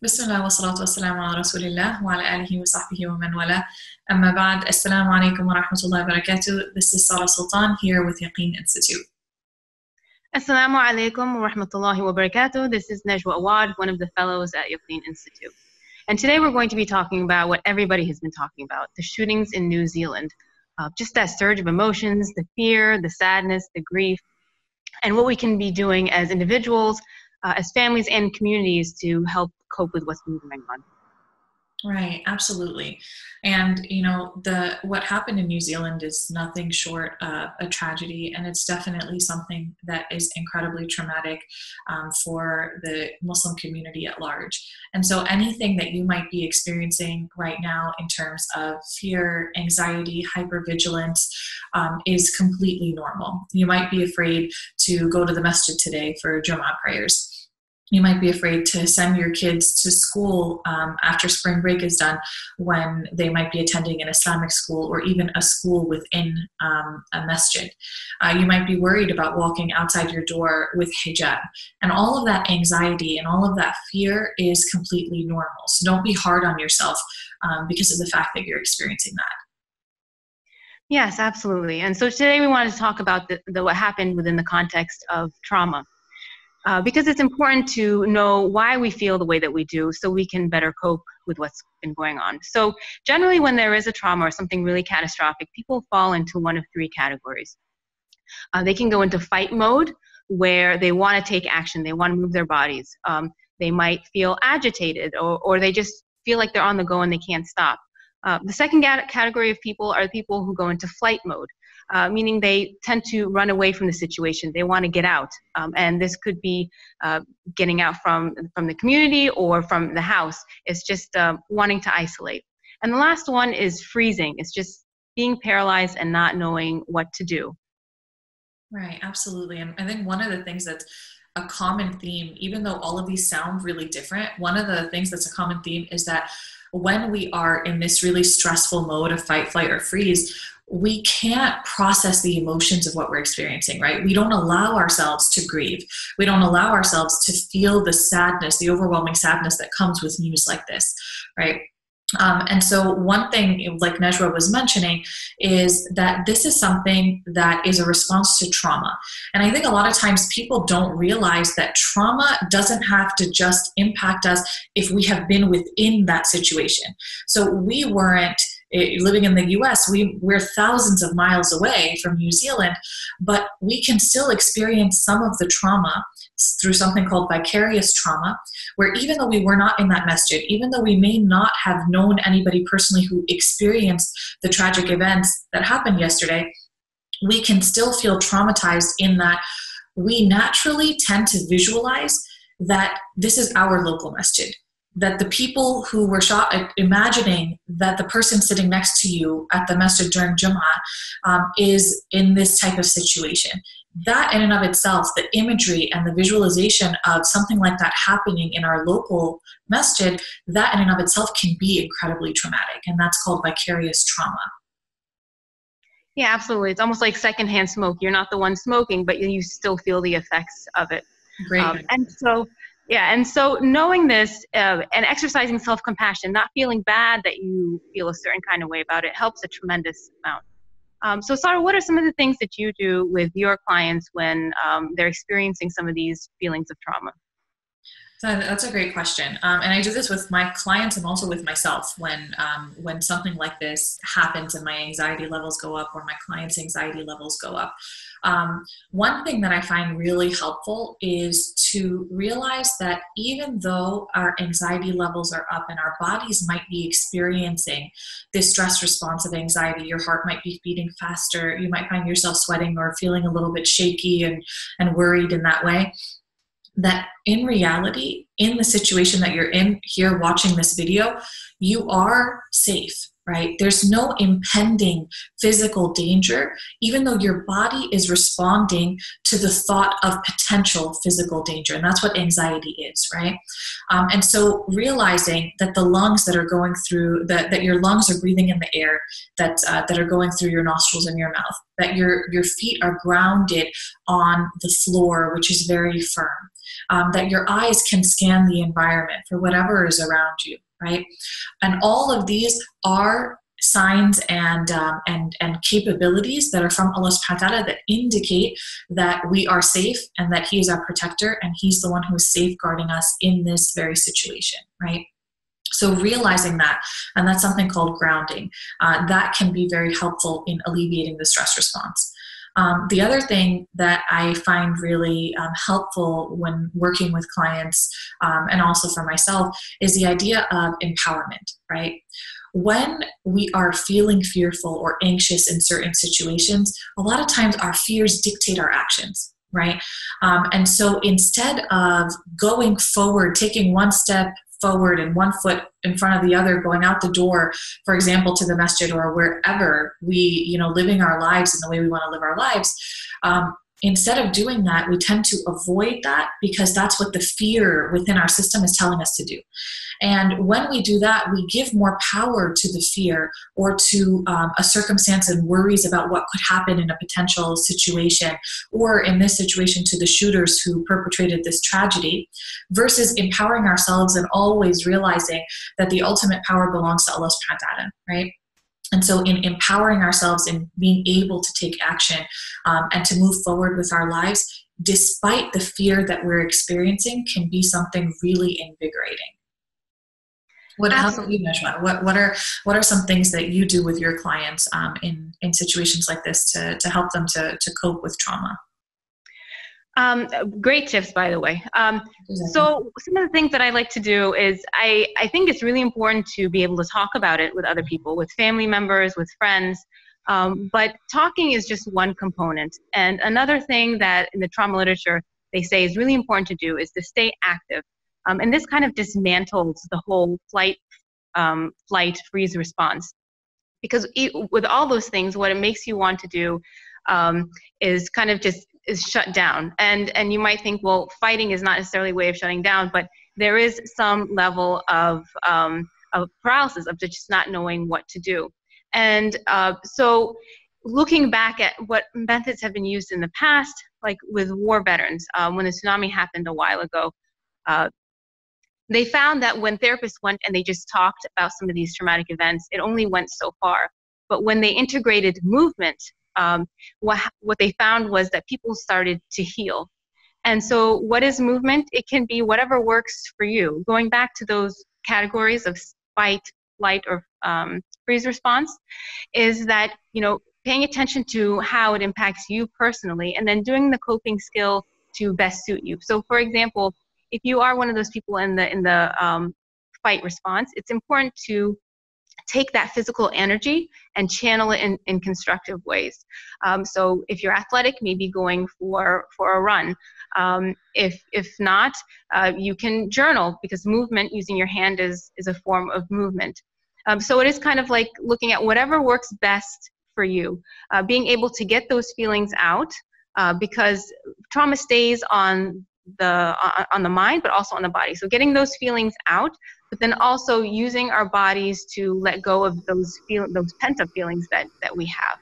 بسم الله والصلاة والسلام على رسول الله وعلى آله وصحبه ومن والاه. أما بعد, Assalamu alaikum wa rahmatullahi wa barakatuh. This is Sarah Sultan here with Yaqeen Institute. Assalamu alaikum wa rahmatullahi wa barakatuh. This is Najwa Awad, one of the fellows at Yaqeen Institute. And today we're going to be talking about what everybody has been talking about, the shootings in New Zealand. Just that surge of emotions, the fear, the sadness, the grief, and what we can be doing as individuals, as families and communities to help cope with what's been going on. Right, absolutely. And what happened in New Zealand is nothing short of a tragedy, and it's definitely something that is incredibly traumatic for the Muslim community at large. And so anything that you might be experiencing right now in terms of fear, anxiety, hypervigilance is completely normal. You might be afraid to go to the masjid today for Jummah prayers. You might be afraid to send your kids to school after spring break is done, when they might be attending an Islamic school or even a school within a masjid. You might be worried about walking outside your door with hijab. And all of that anxiety and all of that fear is completely normal. So don't be hard on yourself because of the fact that you're experiencing that. Yes, absolutely. And so today we wanted to talk about what happened within the context of trauma. Because it's important to know why we feel the way that we do so we can better cope with what's been going on. So generally when there is a trauma or something really catastrophic, people fall into one of three categories. They can go into fight mode, where they want to take action, they want to move their bodies. They might feel agitated, or they just feel like they're on the go and they can't stop. The second category of people are people who go into flight mode. Meaning they tend to run away from the situation. They want to get out. And this could be getting out from the community or from the house. It's just wanting to isolate. And the last one is freezing. It's just being paralyzed and not knowing what to do. Right, absolutely. And I think one of the things that's a common theme, even though all of these sound really different, one of the things that's a common theme is that when we are in this really stressful mode of fight, flight, or freeze, we can't process the emotions of what we're experiencing, right? We don't allow ourselves to grieve. We don't allow ourselves to feel the sadness, the overwhelming sadness that comes with news like this, right? And so one thing, like Najwa was mentioning, is that this is something that is a response to trauma. And I think a lot of times people don't realize that trauma doesn't have to just impact us if we have been within that situation. So we weren't living in the US, we're thousands of miles away from New Zealand, but we can still experience some of the trauma through something called vicarious trauma, where even though we were not in that masjid, even though we may not have known anybody personally who experienced the tragic events that happened yesterday, we can still feel traumatized in that we naturally tend to visualize that this is our local masjid. That the people who were shot, imagining that the person sitting next to you at the masjid during Jummah is in this type of situation. That in and of itself, the imagery and the visualization of something like that happening in our local masjid, that in and of itself can be incredibly traumatic, and that's called vicarious trauma. Yeah, absolutely. It's almost like secondhand smoke. You're not the one smoking, but you still feel the effects of it. Great. And so knowing this and exercising self-compassion, not feeling bad that you feel a certain kind of way about it, helps a tremendous amount. So Sarah, what are some of the things that you do with your clients when they're experiencing some of these feelings of trauma? So that's a great question. And I do this with my clients and also with myself when something like this happens and my anxiety levels go up or my clients' anxiety levels go up. One thing that I find really helpful is to realize that even though our anxiety levels are up and our bodies might be experiencing this stress response of anxiety, your heart might be beating faster, you might find yourself sweating or feeling a little bit shaky and worried in that way, that in reality, in the situation that you're in here watching this video, you are safe, right? There's no impending physical danger, even though your body is responding to the thought of potential physical danger. And that's what anxiety is, right? And so realizing that the lungs that are going through, that your lungs are breathing in the air that are going through your nostrils and your mouth, that your feet are grounded on the floor, which is very firm. that your eyes can scan the environment for whatever is around you, right? And all of these are signs and capabilities that are from Allah subhanahu wa ta'ala that indicate that we are safe and that He is our protector and He's the one who is safeguarding us in this very situation, right? So realizing that, and that's something called grounding, that can be very helpful in alleviating the stress response. The other thing that I find really helpful when working with clients and also for myself is the idea of empowerment, right? When we are feeling fearful or anxious in certain situations, a lot of times our fears dictate our actions, right? And so instead of going forward, taking one step forward and one foot in front of the other, going out the door, for example, to the masjid or wherever we, living our lives in the way we want to live our lives, instead of doing that, we tend to avoid that because that's what the fear within our system is telling us to do. And when we do that, we give more power to the fear or to a circumstance and worries about what could happen in a potential situation, or in this situation to the shooters who perpetrated this tragedy, versus empowering ourselves and always realizing that the ultimate power belongs to Allah subhanahu wa ta'ala, right? And so in empowering ourselves and being able to take action and to move forward with our lives, despite the fear that we're experiencing, can be something really invigorating. How about you, Najwa? What are some things that you do with your clients in situations like this to help them to cope with trauma? Great tips, by the way. So some of the things that I like to do is I think it's really important to be able to talk about it with other people, with family members, with friends. But talking is just one component. And another thing that in the trauma literature they say is really important to do is to stay active. And this kind of dismantles the whole flight, freeze response. Because with all those things, what it makes you want to do is kind of just shut down. And you might think, well, fighting is not necessarily a way of shutting down, but there is some level of paralysis, of just not knowing what to do. And so looking back at what methods have been used in the past, like with war veterans, when the tsunami happened a while ago, they found that when therapists went and they just talked about some of these traumatic events, it only went so far. But when they integrated movement, what they found was that people started to heal. And so what is movement? It can be whatever works for you. Going back to those categories of fight, flight, or freeze response, is that, paying attention to how it impacts you personally, and then doing the coping skill to best suit you. So for example, if you are one of those people in the fight response, it's important to take that physical energy and channel it in constructive ways. So if you're athletic, maybe going for a run. If not, you can journal, because movement using your hand is a form of movement. So it is kind of like looking at whatever works best for you, being able to get those feelings out, because trauma stays on the mind, but also on the body. So getting those feelings out, but then also using our bodies to let go of those pent-up feelings that we have.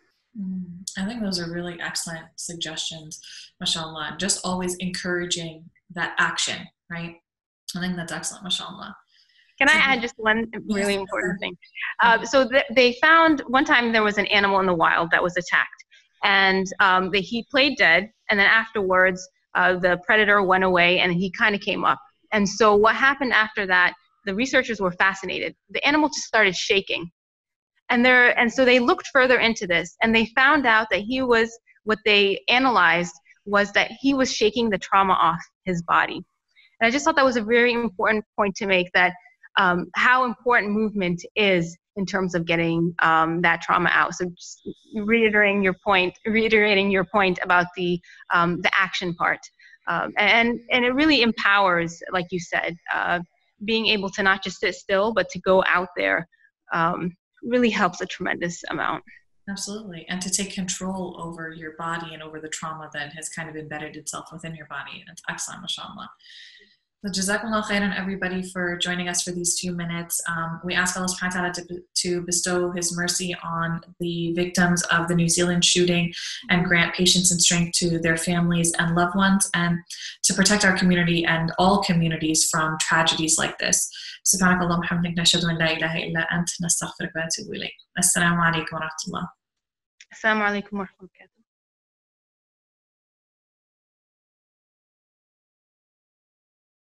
I think those are really excellent suggestions, mashallah. Just always encouraging that action, right? I think that's excellent, mashallah. Can I add just one really important thing? So they found one time there was an animal in the wild that was attacked, and he played dead, and then afterwards the predator went away and he kind of came up. And so what happened after that, the researchers were fascinated. The animal just started shaking. And so they looked further into this, and they found out that what they analyzed was that he was shaking the trauma off his body. And I just thought that was a very important point to make, that how important movement is in terms of getting that trauma out. So just reiterating your point about the action part, and it really empowers, like you said, being able to not just sit still, but to go out there, really helps a tremendous amount. Absolutely. And to take control over your body and over the trauma that has kind of embedded itself within your body. That's excellent, mashallah. So Jazakumullah khairan, everybody, for joining us for these few minutes. We ask Allah subhanahu wa ta'ala to bestow His mercy on the victims of the New Zealand shooting and grant patience and strength to their families and loved ones, and to protect our community and all communities from tragedies like this. Subhanakallah wa hamdik, nashhadu an la ilaha illa ant, nastaghfiruka wa atubu ilayk. Assalamu alaikum wa rahmatullah. Assalamu alaikum wa rahmatullahi.